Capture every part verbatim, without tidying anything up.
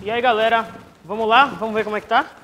E aí, galera, vamos lá? Vamos ver como é que tá?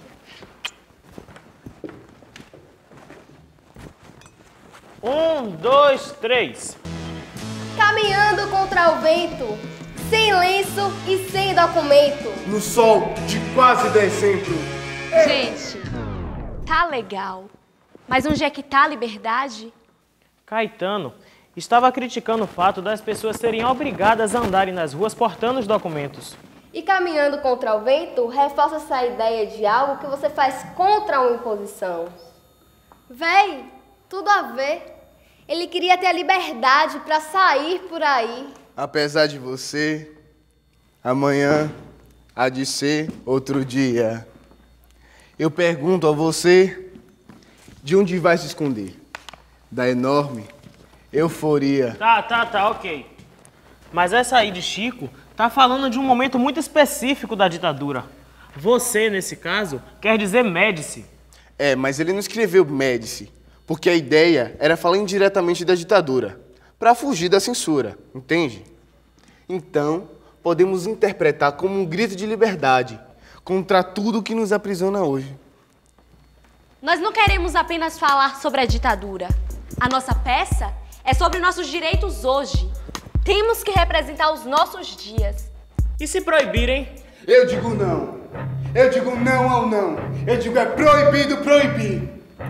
Um, dois, três. Caminhando contra o vento, sem lenço e sem documento. No sol de quase dezembro. Gente, tá legal. Mas onde é que tá a liberdade? Caetano estava criticando o fato das pessoas serem obrigadas a andarem nas ruas portando os documentos. E caminhando contra o vento, reforça essa ideia de algo que você faz contra uma imposição. Véi, tudo a ver. Ele queria ter a liberdade para sair por aí. Apesar de você, amanhã há de ser outro dia. Eu pergunto a você, de onde vai se esconder? Da enorme euforia. Tá, tá, tá, ok. Mas essa aí de Chico tá falando de um momento muito específico da ditadura. Você, nesse caso, quer dizer Médici. É, mas ele não escreveu Médici, porque a ideia era falar indiretamente da ditadura, para fugir da censura, entende? Então, podemos interpretar como um grito de liberdade contra tudo que nos aprisiona hoje. Nós não queremos apenas falar sobre a ditadura. A nossa peça é sobre nossos direitos hoje. Temos que representar os nossos dias. E se proibirem? Eu digo não. Eu digo não ao não. Eu digo é proibido proibir.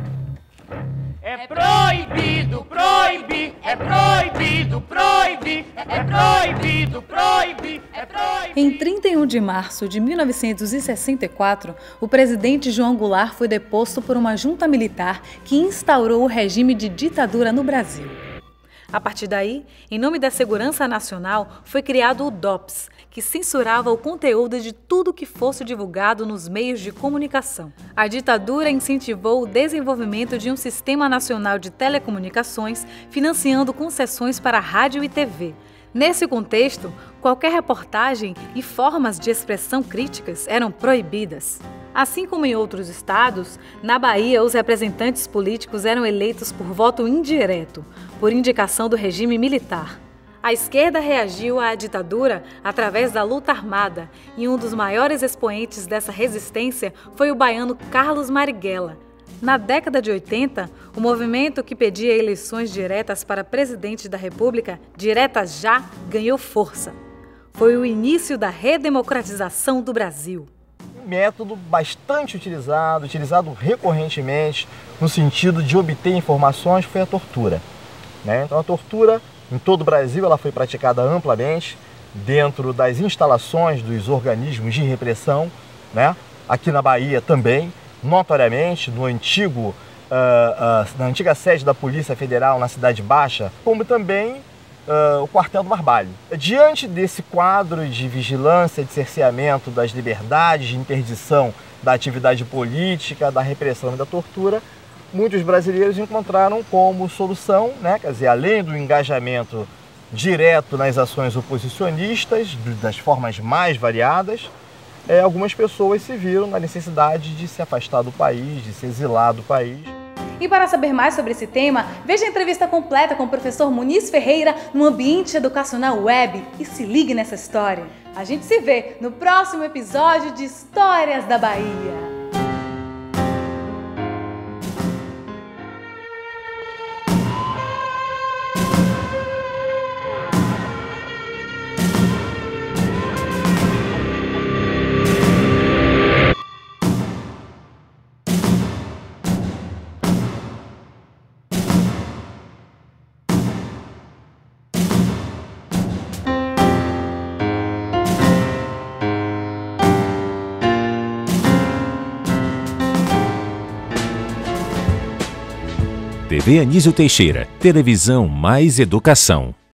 É proibido proibir, é proibido proibir, é proibido proibir, é proibido. Em trinta e um de março de mil novecentos e sessenta e quatro, o presidente João Goulart foi deposto por uma junta militar que instaurou o regime de ditadura no Brasil. A partir daí, em nome da segurança nacional, foi criado o D O P S, que censurava o conteúdo de tudo que fosse divulgado nos meios de comunicação. A ditadura incentivou o desenvolvimento de um sistema nacional de telecomunicações, financiando concessões para rádio e T V. Nesse contexto, qualquer reportagem e formas de expressão críticas eram proibidas. Assim como em outros estados, na Bahia os representantes políticos eram eleitos por voto indireto, por indicação do regime militar. A esquerda reagiu à ditadura através da luta armada, e um dos maiores expoentes dessa resistência foi o baiano Carlos Marighella. Na década de oitenta, o movimento que pedia eleições diretas para presidente da República, diretas já, ganhou força. Foi o início da redemocratização do Brasil. Um método bastante utilizado, utilizado recorrentemente, no sentido de obter informações, foi a tortura. Né? Então a tortura, em todo o Brasil, ela foi praticada amplamente, dentro das instalações dos organismos de repressão, né? Aqui na Bahia também, notoriamente, no antigo, uh, uh, na antiga sede da Polícia Federal, na Cidade Baixa, como também uh, o quartel do Barbalho. Diante desse quadro de vigilância, de cerceamento das liberdades, de interdição da atividade política, da repressão e da tortura, muitos brasileiros encontraram como solução, né, quer dizer, além do engajamento direto nas ações oposicionistas, das formas mais variadas, é, algumas pessoas se viram na necessidade de se afastar do país, de se exilar do país. E para saber mais sobre esse tema, veja a entrevista completa com o professor Muniz Ferreira no Ambiente Educacional Web e se ligue nessa história. A gente se vê no próximo episódio de Histórias da Bahia. T V Anísio Teixeira, televisão mais educação.